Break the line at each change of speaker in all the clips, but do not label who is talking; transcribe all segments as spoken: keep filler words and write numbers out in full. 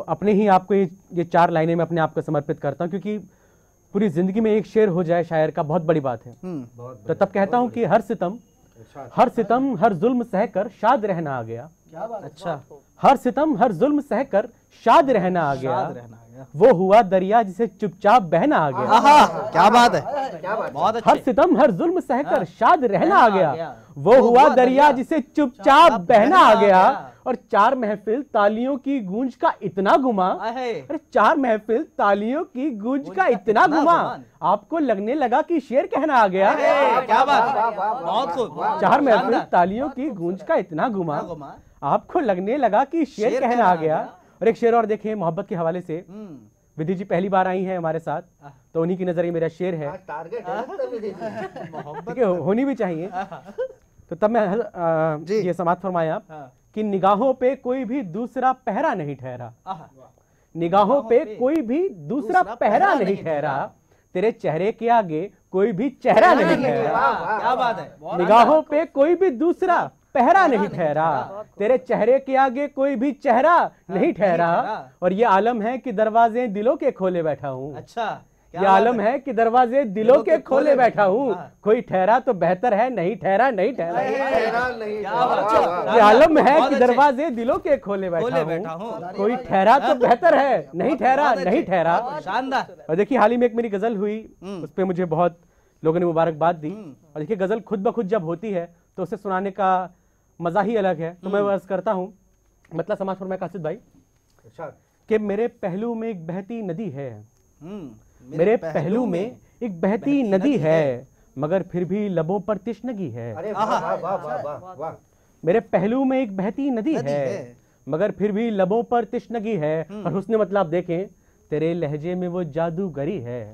अपने ही आपको ये, ये चार लाइनें मैं अपने आप को समर्पित करता हूँ, क्योंकि पूरी जिंदगी में एक शेर हो जाए शायर का बहुत बड़ी बात है। तो तब कहता हूँ कि हर सितम हर सितम हर जुल्म सहकर शाद रहना आ गया।
क्या बात।
अच्छा,
हर सितम हर जुल्म सहकर शाद रहना आ गया, वो हुआ दरिया जिसे चुपचाप बहना आ गया।
आहा, क्या बात है,
क्या बात।
बहुत
हर
अच्छे।
सितम हर जुल्म सहकर शाद रहना आ गया, वो
वो
हुआ
हुआ
दरिया
दरिया
जिसे चुपचाप बहना आ गया। और चार महफिल तालियों की गूंज का इतना गुमा,
आहे,
अरे चार महफिल तालियों की गूंज का इतना गुमा, आपको लगने लगा कि शेर कहना आ गया।
आहे, क्या बात,
वाह, वाह, वाह,
बहुत खूब।
वाह,
चार महफिल
शानदार।
तालियों की गूंज का इतना गुमा,
घुमा।
आपको लगने लगा कि शेर कहना आ गया। और एक शेर और देखें मोहब्बत के हवाले से,
हम्म,
विधि जी पहली बार आई हैं हमारे साथ, तो उन्हीं की नजर ये मेरा शेर है,
हाँ, टारगेट है ना तभी देखिए।
ठीक है, होनी भी चाहिए। तो तब मैं आ,
जी।
ये समाप्त फरमाया
हाँ,
कि निगाहों पे कोई भी दूसरा पहरा नहीं ठहरा,
आहा,
निगाहों पे
पे
कोई भी दूसरा
दूसरा
पहरा
पहरा
नहीं
नहीं
ठहरा,
ठहरा,
तेरे चेहरे के आगे कोई भी चेहरा नहीं
नहीं
ठहरा,
वाह, वाह,
क्या बात है, बहुत
निगाहों पे कोई भी दूसरा पहरा नहीं
नहीं
ठहरा,
ठहरा,
तेरे चेहरे के आगे कोई भी चेहरा नहीं ठहरा।
ठहरा।
और ये आलम है कि दरवाजे दिलों के खोले बैठा हूँ,
अच्छा, क्या
ये
बात
आलम है कि दरवाजे दिलों के खोले बैठा हूँ,
हाँ।
कोई ठहरा तो बेहतर है, नहीं ठहरा नहीं ठहरा।
हैरान नहीं।
क्या
वाह,
बात
वाह,
है।
वाह।
ये आलम है
बहुत
कि
अच्छे।
दरवाजे दिलों के खोले
खोले
बैठा
बैठा
हूँ,
हूँ,
कोई ठहरा तो बेहतर है, नहीं ठहरा
बहुत अच्छे।
नहीं ठहरा।
शानदार।
और देखिए हाल ही में एक मेरी गजल हुई,
हम्म।
उस पर मुझे बहुत लोगों ने मुबारकबाद दी।
हम्म।
और देखिए गजल खुद ब खुद जब होती है तो उसे सुनाने का मजा ही अलग है। तो मैं अर्ज करता हूँ, मतलब समाज फरमाए कासिद भाई
अच्छा,
कि मेरे पहलू में एक बहती नदी है,
हम्म,
मेरे पहलू में एक बहती नदी है, मगर फिर भी लबों पर तिश्नगी है।
अरे वाह, वाह, वाह, वाह, वाह, वाह।
मेरे पहलू में एक बहती नदी
नदी
है,
है।
मगर फिर भी लबों पर तिश्नगी है। और हुस्न मतलब आप देखें, तेरे लहजे में वो जादूगरी है,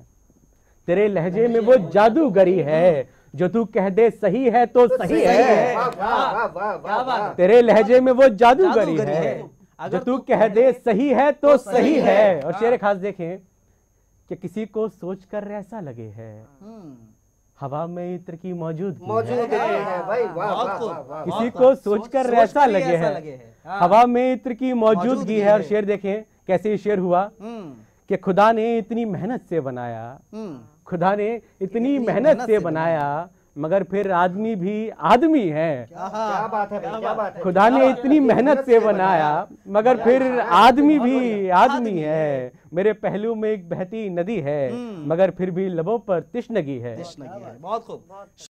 तेरे लहजे में वो जादूगरी है, जो तू कह दे सही है तो सही है।
वाह, वाह, वाह, वाह, वाह, वाह।
तेरे लहजे में वो जादूगरी
जादूगरी
है,
है।
जो
अगर
तू
तू
कह
कह
दे सही है तो सही है। और
हाँ।
शेर खास देखें कि किसी को सोचकर ऐसा लगे है,
हम्म,
हवा में इत्र की मौजूद
मौजूद है भाई, वाह,
बहुत
वाह,
खूब।
वाह, वाह।
किसी को सोचकर ऐसा
ही
लगे
ऐसा
है,
लगे है। हाँ।
हवा में इत्र की मौजूदगी
मौजूदगी
है। और
है।
शेर देखें कैसे ये शेर हुआ
हम्म,
कि खुदा ने इतनी मेहनत से बनाया,
हम्म,
खुदा ने इतनी
इतनी
मेहनत
मेहनत
से
से
बनाया, मगर फिर आदमी भी आदमी है।
आहा,
क्या बात है भाई, क्या बात है।
खुदा ने इतनी मेहनत से बनाया, मगर फिर आदमी भी आदमी है। मेरे पहलू में एक बहती नदी है,
हम्म।
मगर फिर भी लबों पर तिश्नगी है।
तृष्णा की है। बहुत खूब।